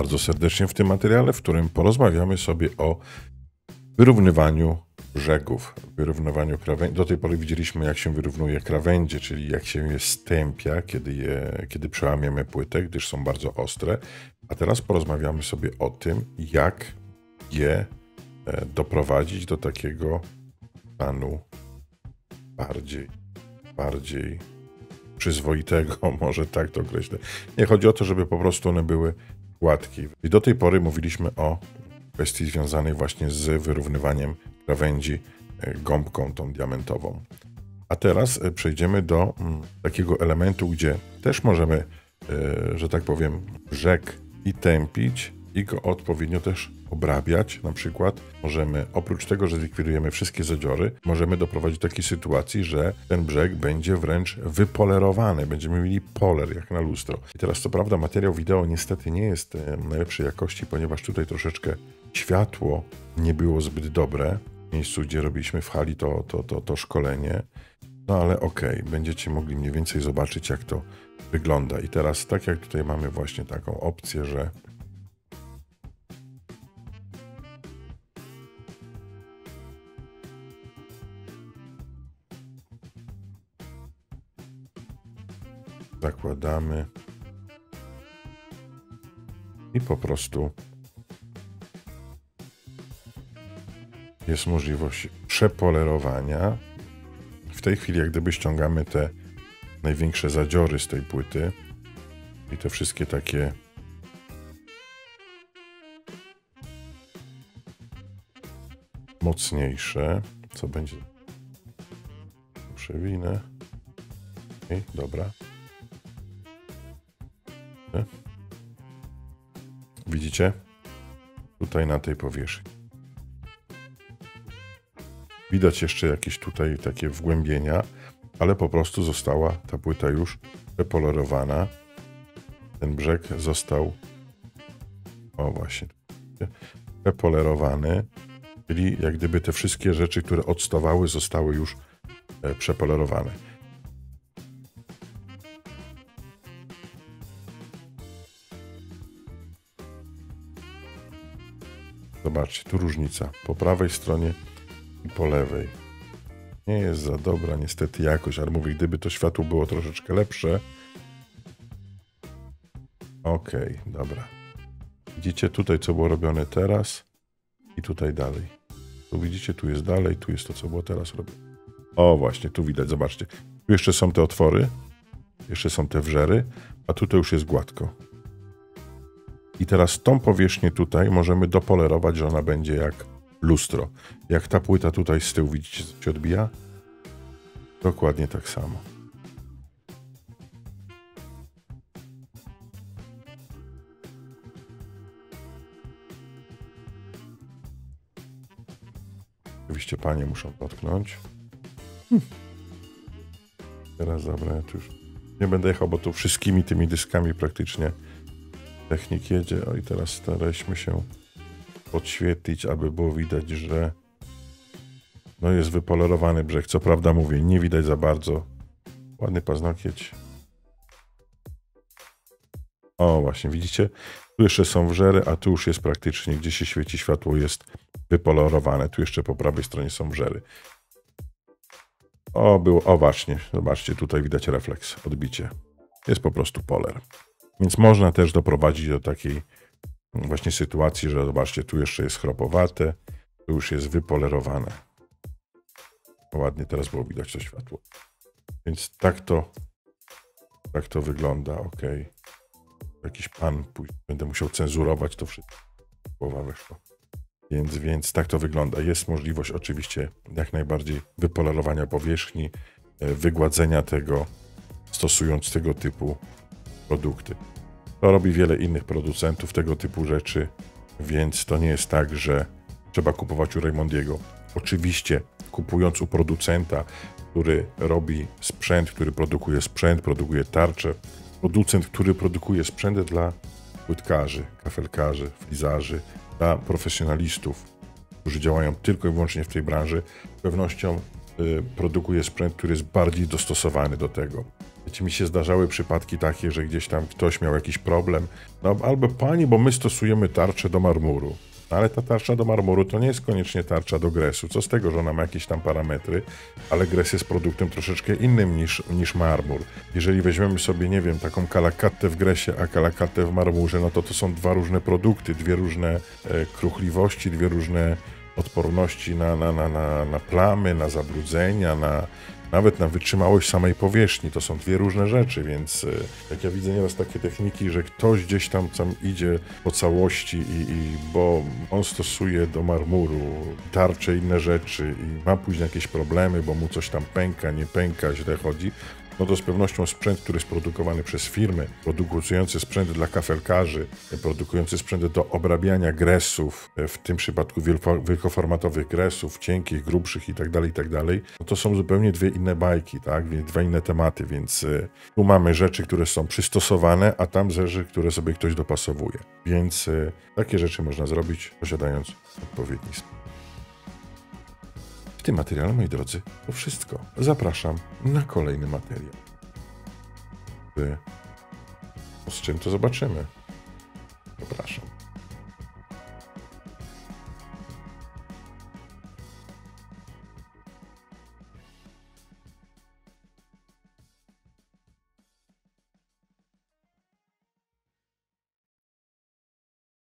bardzo serdecznie w tym materiale, w którym porozmawiamy sobie o wyrównywaniu brzegów, wyrównywaniu krawędzi. Do tej pory widzieliśmy, jak się wyrównuje krawędzie, czyli jak się je stępia, kiedy przełamiemy płytę, gdyż są bardzo ostre. A teraz porozmawiamy sobie o tym, jak je doprowadzić do takiego stanu bardziej przyzwoitego, może tak to określę. Nie, chodzi o to, żeby po prostu one były gładkie. I do tej pory mówiliśmy o kwestii związanej właśnie z wyrównywaniem krawędzi gąbką tą diamentową. A teraz przejdziemy do takiego elementu, gdzie też możemy, że tak powiem, brzeg i tępić i go odpowiednio też obrabiać. Na przykład możemy, oprócz tego, że zlikwidujemy wszystkie zadziory, możemy doprowadzić do takiej sytuacji, że ten brzeg będzie wręcz wypolerowany. Będziemy mieli poler, jak na lustro. I teraz co prawda materiał wideo niestety nie jest najlepszej jakości, ponieważ tutaj troszeczkę światło nie było zbyt dobre. W miejscu, gdzie robiliśmy w hali to szkolenie. No ale okej, będziecie mogli mniej więcej zobaczyć, jak to wygląda. I teraz tak jak tutaj mamy właśnie taką opcję, że zakładamy i po prostu jest możliwość przepolerowania. W tej chwili jak gdyby ściągamy te największe zadziory z tej płyty i te wszystkie takie mocniejsze, co będzie, przewinę. Okej, dobra. Widzicie? Tutaj na tej powierzchni. Widać jeszcze jakieś tutaj takie wgłębienia, ale po prostu została ta płyta już przepolerowana. Ten brzeg został, o właśnie, przepolerowany, czyli jak gdyby te wszystkie rzeczy, które odstawały, zostały już przepolerowane. Zobaczcie, tu różnica po prawej stronie i po lewej. Nie jest za dobra niestety jakość, ale mówię, gdyby to światło było troszeczkę lepsze. Okej, dobra. Widzicie tutaj, co było robione teraz i tutaj dalej. Tu widzicie, tu jest dalej, tu jest to, co było teraz robione. O właśnie, tu widać, zobaczcie. Tu jeszcze są te otwory, jeszcze są te wrzery, a tutaj już jest gładko. I teraz tą powierzchnię tutaj możemy dopolerować, że ona będzie jak lustro. Jak ta płyta tutaj z tyłu, widzicie, co się odbija? Dokładnie tak samo. Oczywiście panie muszą dotknąć. Teraz dobra, ja tu już nie będę jechał, bo tu wszystkimi tymi dyskami praktycznie technik jedzie. O i teraz staraliśmy się podświetlić, aby było widać, że no jest wypolerowany brzeg. Co prawda mówię, nie widać za bardzo. Ładny paznokieć. O właśnie, widzicie? Tu jeszcze są wrzery, a tu już jest praktycznie, gdzie się świeci światło, jest wypolerowane. Tu jeszcze po prawej stronie są wrzery. O właśnie, zobaczcie, tutaj widać refleks, odbicie. Jest po prostu poler. Więc można też doprowadzić do takiej właśnie sytuacji, że zobaczcie, tu jeszcze jest chropowate, tu już jest wypolerowane. Ładnie teraz było widać to światło. Więc tak to wygląda, ok. Jakiś pan, będę musiał cenzurować to wszystko. Głowa weszła. Więc tak to wygląda. Jest możliwość oczywiście jak najbardziej wypolerowania powierzchni, wygładzenia tego, stosując tego typu produkty. To robi wiele innych producentów tego typu rzeczy, więc to nie jest tak, że trzeba kupować u Raymondiego. Oczywiście kupując u producenta, który robi sprzęt, który produkuje tarcze, producent, który produkuje sprzęt dla płytkarzy, kafelkarzy, flizarzy, dla profesjonalistów, którzy działają tylko i wyłącznie w tej branży, z pewnością produkuje sprzęt, który jest bardziej dostosowany do tego. Wiecie, mi się zdarzały przypadki takie, że gdzieś tam ktoś miał jakiś problem. No albo pani, bo my stosujemy tarczę do marmuru. Ale ta tarcza do marmuru to nie jest koniecznie tarcza do gresu. Co z tego, że ona ma jakieś tam parametry, ale gres jest produktem troszeczkę innym niż marmur. Jeżeli weźmiemy sobie, nie wiem, taką kalakatę w gresie, a kalakatę w marmurze, no to są dwa różne produkty, dwie różne kruchliwości, dwie różne odporności na plamy, na zabrudzenia, nawet na wytrzymałość samej powierzchni. To są dwie różne rzeczy, więc jak ja widzę nieraz takie techniki, że ktoś gdzieś tam idzie po całości bo on stosuje do marmuru tarcze, inne rzeczy i ma później jakieś problemy, bo mu coś tam pęka, nie pęka, źle chodzi, no to z pewnością sprzęt, który jest produkowany przez firmy, produkujący sprzęt dla kafelkarzy, produkujący sprzęt do obrabiania gresów, w tym przypadku wielkoformatowych gresów, cienkich, grubszych itd., no to są zupełnie dwie inne bajki, tak? Dwa inne tematy, więc tu mamy rzeczy, które są przystosowane, a tam rzeczy, które sobie ktoś dopasowuje. Więc takie rzeczy można zrobić, posiadając odpowiedni sprzęt. W tym materiale, moi drodzy, to wszystko. Zapraszam na kolejny materiał. Z czym to zobaczymy? Zapraszam.